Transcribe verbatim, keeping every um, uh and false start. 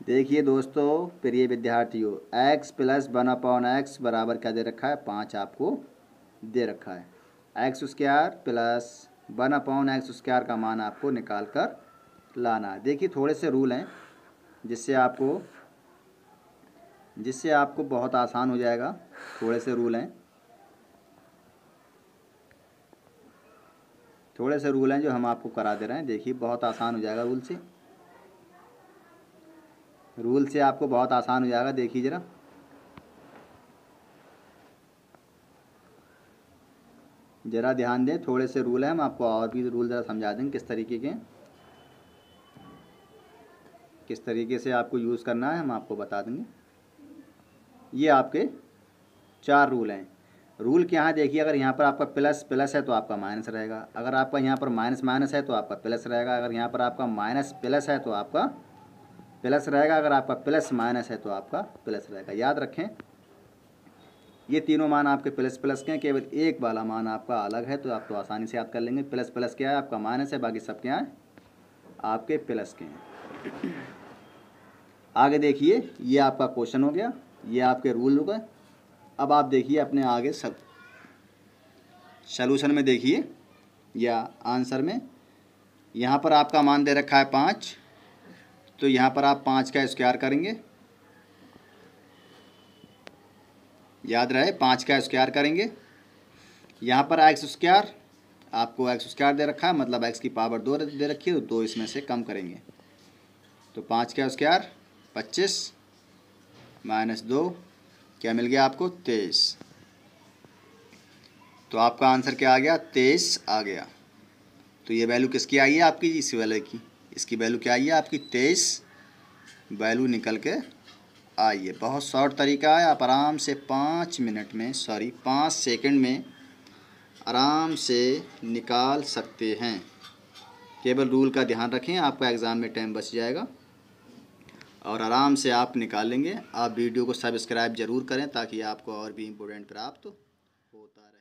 देखिए दोस्तों, प्रिय विद्यार्थियों, x plus one upon X बराबर क्या दे रखा है, पाँच आपको दे रखा है। X square plus one upon X square का मान आपको निकाल कर लाना है। देखिए थोड़े से रूल हैं जिससे आपको जिससे आपको बहुत आसान हो जाएगा। थोड़े से रूल हैं थोड़े से रूल हैं जो हम आपको करा दे रहे हैं। देखिए बहुत आसान हो जाएगा रूल से रूल से आपको बहुत आसान हो जाएगा। देखिए ज़रा, ज़रा ध्यान दें। थोड़े से रूल हैं, हम आपको और भी रूल ज़रा समझा देंगे किस तरीके के किस तरीके से आपको यूज़ करना है, हम आपको बता देंगे। ये आपके चार रूल हैं। रूल क्या है, देखिए, अगर यहाँ पर आपका प्लस प्लस है तो आपका माइनस रहेगा। अगर आपका यहाँ पर माइनस माइनस है तो आपका प्लस रहेगा। अगर यहाँ पर आपका माइनस प्लस है तो आपका प्लस रहेगा। अगर आपका प्लस माइनस है तो आपका प्लस रहेगा। याद रखें, ये तीनों मान आपके प्लस प्लस के हैं, केवल एक वाला मान आपका अलग है, तो आप तो आसानी से याद कर लेंगे। प्लस प्लस क्या है, आपका माइनस है, बाकी सब क्या है, आपके प्लस के हैं। आगे देखिए, ये आपका क्वेश्चन हो गया, ये आपके रूल हो गए। अब आप देखिए अपने आगे सब सॉल्यूशन में देखिए या आंसर में, यहाँ पर आपका मान दे रखा है पाँच, तो यहाँ पर आप पाँच का स्क्वायर करेंगे। याद रहे, पाँच का स्क्वायर करेंगे। यहाँ पर एक्स स्क्वायर, आपको एक्स स्क्वायर दे रखा है, मतलब एक्स की पावर दो दे रखी है, तो दो इसमें से कम करेंगे। तो पाँच का स्क्वायर पच्चीस माइनस दो, क्या मिल गया आपको, तेईस। तो आपका आंसर क्या आ गया, तेईस आ गया। तो ये वैल्यू किसकी आई है, आपकी इस वैल्यू की। इसकी वैल्यू क्या आई है आपकी, तेईस वैल्यू निकल के आई है। बहुत शॉर्ट तरीका है, आप आराम से पाँच मिनट में सॉरी पाँच सेकंड में आराम से निकाल सकते हैं। केवल रूल का ध्यान रखें, आपका एग्ज़ाम में टाइम बच जाएगा और आराम से आप निकाल लेंगे। आप वीडियो को सब्सक्राइब ज़रूर करें ताकि आपको और भी इम्पोर्टेंट प्राप्त होता रहे।